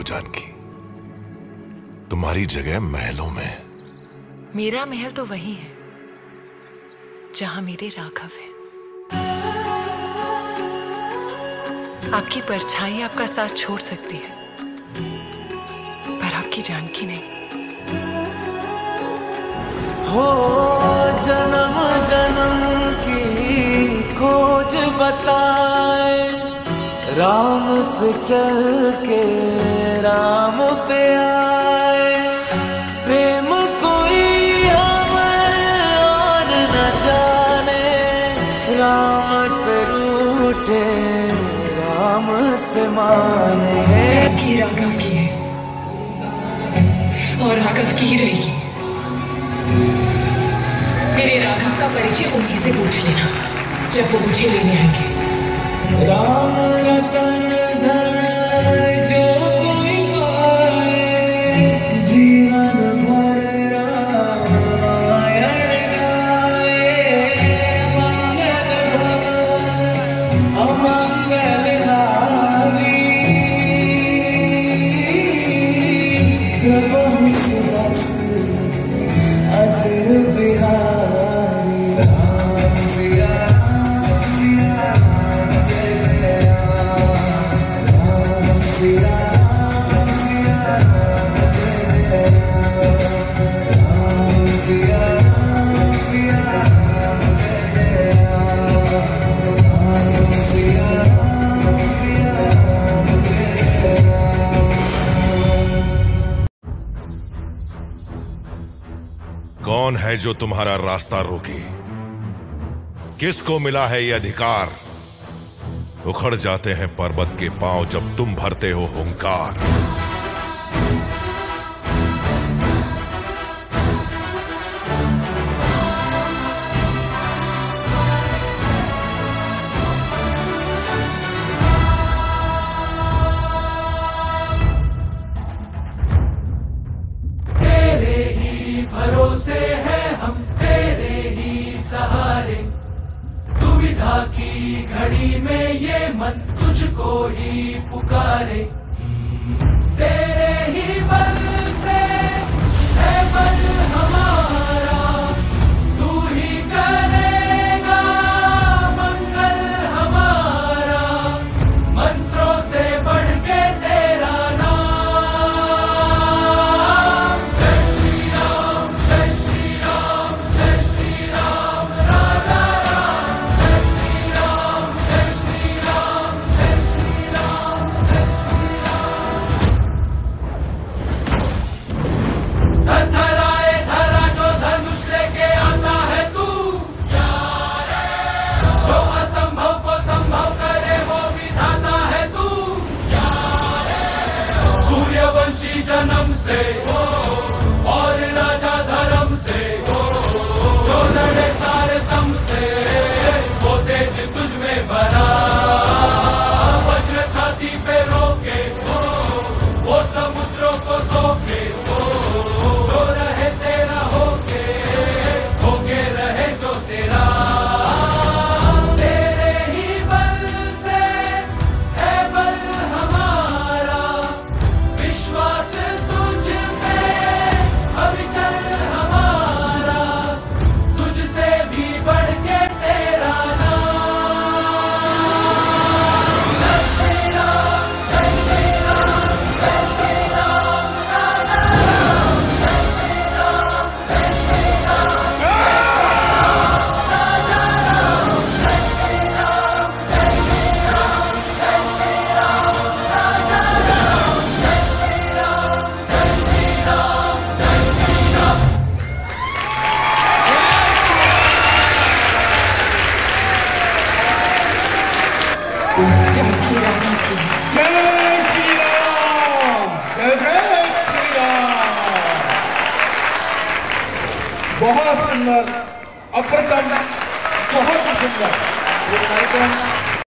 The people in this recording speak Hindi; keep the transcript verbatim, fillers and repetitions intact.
जानकी, तुम्हारी जगह महलों में। मेरा महल तो वही है जहां मेरे राघव है। आपकी परछाई आपका साथ छोड़ सकती है, पर आपकी जानकी नहीं। हो जन्म जन्म की खोज बताए, राम से चल के राम पे आए। प्रेम कोई हमें और न जाने, राम से रूठे राम से माने। जानकी राघव की है और राघव की ही रहेगी। मेरे राघव का परिचय उन्हीं से पूछ लेना जब वो मुझे लेने आएंगे। राम रतन धन जो कोई पाए, जीवन भर रामायण गाए। मंगल भवन अमंगल हारी, प्रभु सुरस अजर बिहारी। राम सिया राम सिया राम जय जय राम। राम सिया राम सिया राम जय जय राम। सिया राम सिया राम जय जय राम। सिया राम सिया राम जय जय राम। कौन है जो तुम्हारा रास्ता रोके? किसको मिला है ये अधिकार? उखड़ जाते हैं पर्वत के पांव जब तुम भरते हो हुंकार। तेरे ही भरोसे हैं हम, तेरे ही सहारे। दुविधा की घड़ी में ये मन तुझको ही पुकारे। तेरे ही बल से है बल हमारा, तू ही करेगा मंगल हमारा। मंत्रों से बढ़ के तेरा नाम। जय श्री राम जय श्री राम जय श्री राम राजा राम। जय श्री राम जय श्री राम जय श्री राम जय श्री राम। धराए धरा जो धनुष लेके आता है तू, जो असंभव को संभव करे वो विधाता है तू। सूर्यवंशी जन्म से और राजा धर्म से, जो लड़े सारे दम से, वो तेज तुझ में भरा। वज्र छाती पे रोके वो समुद्रों को सोके, जो रहे तेरा होके, होके रहे जो तेरा। तेरे ही बल से है बल हमारा, विश्वास तुझ पे अविचल हमारा। तुझसे भी बढ़ के तेरा नाम। जय श्री राम जय श्री राम जय श्री राम राजा राम। जय श्री राम जय श्री राम राजा राम। जय श्री राम जय श्री राम जय श्री राम राजा राम। जय श्री राम जय श्री राम जय श्री राम। जानकी राघव की है। जय श्री राम जय जय श्री राम। बहुत सुंदर, अप्रतम, बहुत ही सुंदर ये कार्यक्रम